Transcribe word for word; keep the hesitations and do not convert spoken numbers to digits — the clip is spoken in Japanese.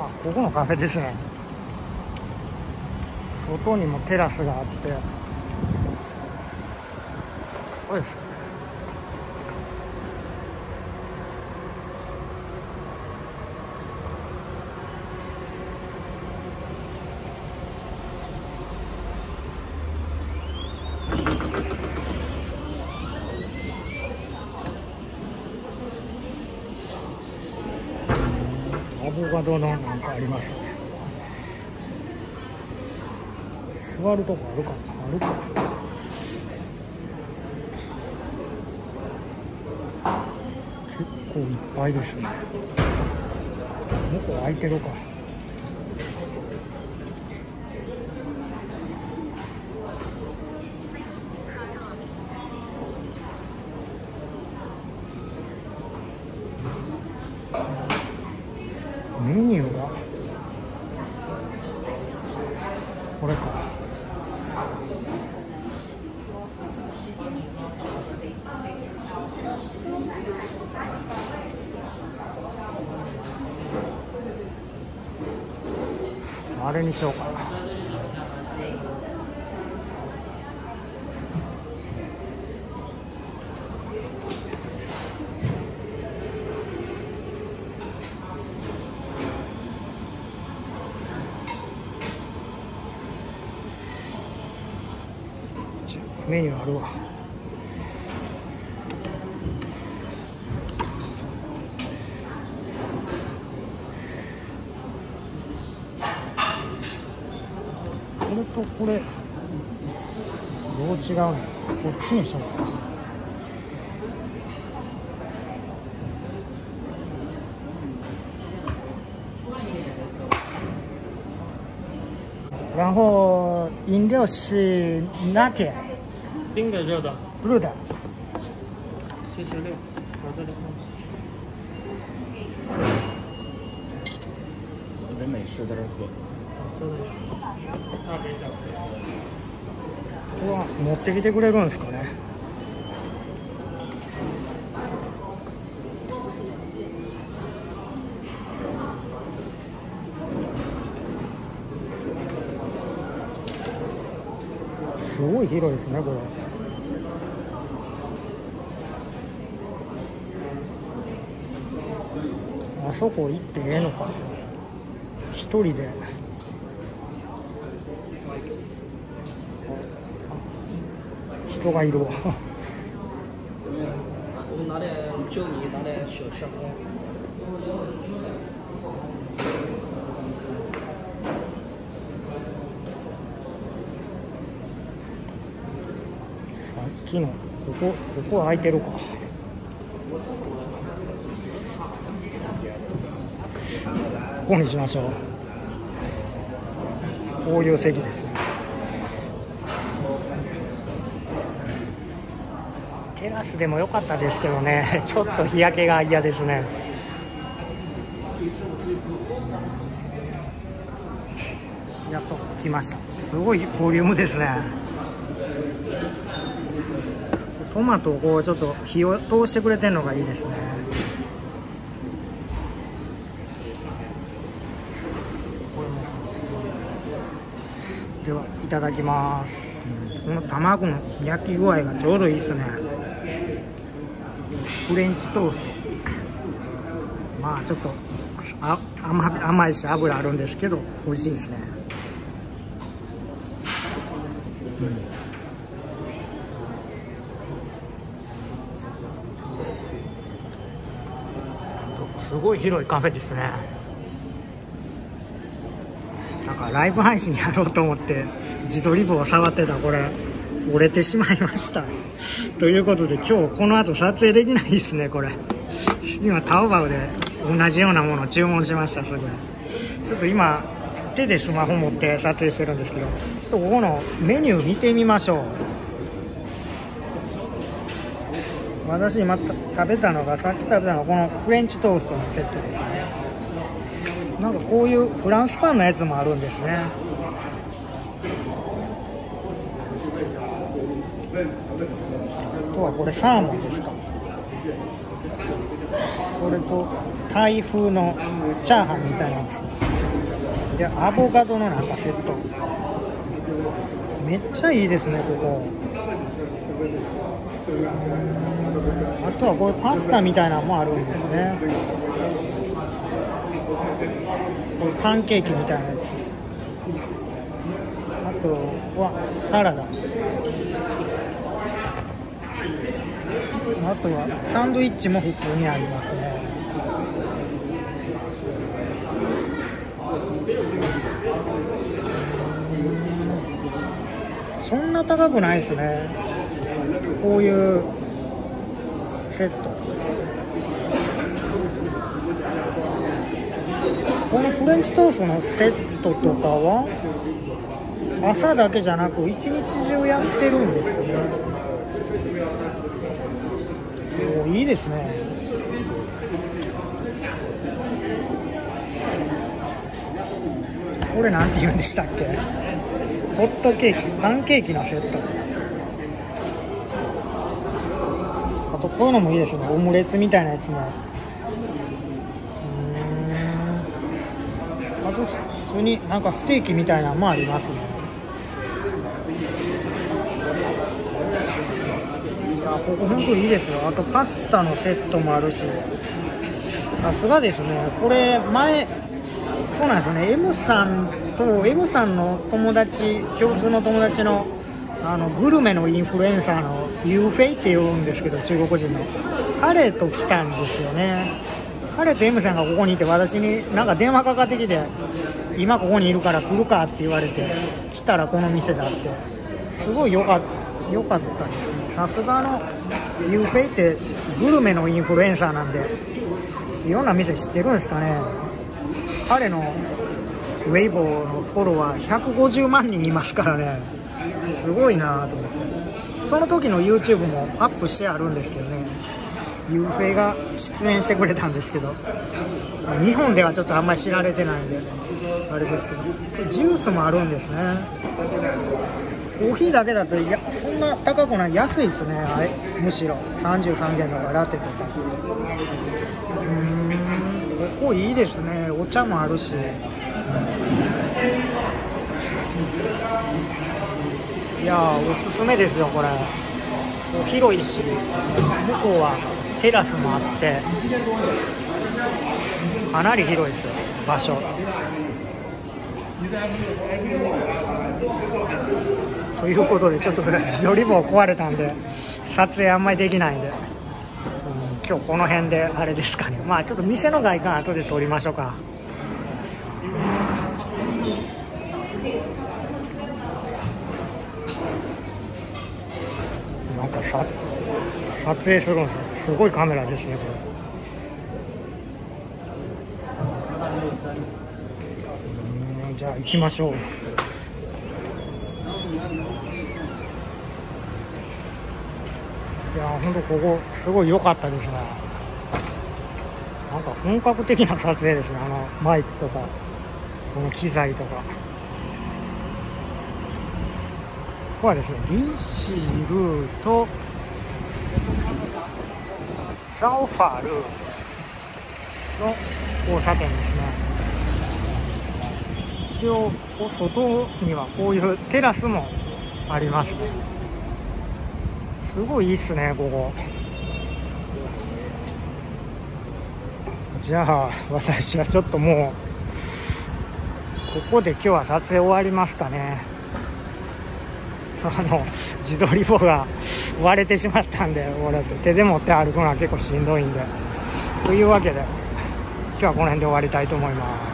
あ、ここのカフェですね。外にもテラスがあって、これです。アボカドのなんかありますね。座るとこあるかな、あるか。結構いっぱいですね。向こう空いてるか。メニューがこれか。あれにしようかな。メニューあるわ。これとこれどう違うの？こっちにしようか。然后饮料是拿铁， 冰的、热的， 热的。 七十六，我这里看。 这边美式在这儿喝。 这里大杯小杯。 うわ、持ってきてくれるんですかね。すごい広いですね、これ。あそこ行ってええのか。一人で。人がいるわ。 拿点就你拿点小香菇。 さっきのここここ空いてるか。ここにしましょう。こういう席ですね。テラスでも良かったですけどね、ちょっと日焼けが嫌ですね。やっと来ました。すごいボリュームですね。トマトをこうちょっと火を通してくれてるのがいいですね。これもではいただきます。この卵の焼き具合がちょうどいいですね。フレンチトースト、まあちょっとあ 甘, 甘いし油あるんですけど美味しいですね。うん、すごい広いカフェですね。なんかライブ配信やろうと思って自撮り棒を触ってたらこれ折れてしまいましたということで、今日この後撮影できないですね。これ今タオバオで同じようなものを注文しました。すぐちょっと今手でスマホ持って撮影してるんですけど、ちょっとここのメニュー見てみましょう。私今食べたのが、さっき食べたのがこのフレンチトーストのセットですね。なんかこういうフランスパンのやつもあるんですね。あとはこれサーモンですか。それとタイ風のチャーハンみたいなやつ。 でアボカドのなんかセット、めっちゃいいですねここ。あとはこれパスタみたいなのもあるんですね。これパンケーキみたいなやつ。あとはサラダ、あとはサンドイッチも普通にありますね。そんな高くないですね、こういうセット。このフレンチトーストのセットとかは朝だけじゃなく一日中やってるんですね。お、いいですね。これなんて言うんでしたっけ、ホットケーキ、パンケーキのセット。あとこういうのもいいですね、オムレツみたいなやつも。うーん、あと普通になんかステーキみたいなのもありますね。いや、ここ本当いいですよ。あとパスタのセットもあるし、さすがですね。これ前そうなんですよね、 M さんと M さんの友達、共通の友達のあのグルメのインフルエンサーのユーフェイって言うんですけど、中国人の彼と来たんですよね。彼と M さんがここにいて、私になんか電話かかってきて、今ここにいるから来るかって言われて来たらこの店だって、すごい良かった良かったですね。さすがのユーフェイってグルメのインフルエンサーなんで、いろんな店知ってるんですかね。彼のウェイボーのフォロワーひゃくごじゅうまんにんいますからね、すごいなと思って。その時の YouTube もアップしてあるんですけどね、ユーフェイが出演してくれたんですけど、日本ではちょっとあんまり知られてないんであれですけど、ジュースもあるんですね。コーヒーだけだといやそんな高くない、安いですね。はい、むしろさんじゅうさんげんとかラテとか。うーん、ここいいですね。お茶もあるし、いやーおすすめですよこれ。広いし、向こうはテラスもあってかなり広いですよ場所。ということでちょっと自撮り棒壊れたんで撮影あんまりできないんで、うん、今日この辺であれですかね。まあちょっと店の外観後で撮りましょうか。なんかさ撮影するんですよ。すごいカメラですねこれ。うん、じゃあ行きましょう。いや本当ここすごい良かったですね。なんか本格的な撮影ですね。あのマイクとかこの機材とか。ここはですね、リシルとザオファールの交差点ですね。一応外にはこういうテラスもありますね。すごいいいっすねここ。じゃあ私はちょっともうここで今日は撮影終わりますかね。あの自撮り棒が割れてしまったんで、俺手で持って歩くのは結構しんどいんで、というわけで今日はこの辺で終わりたいと思います。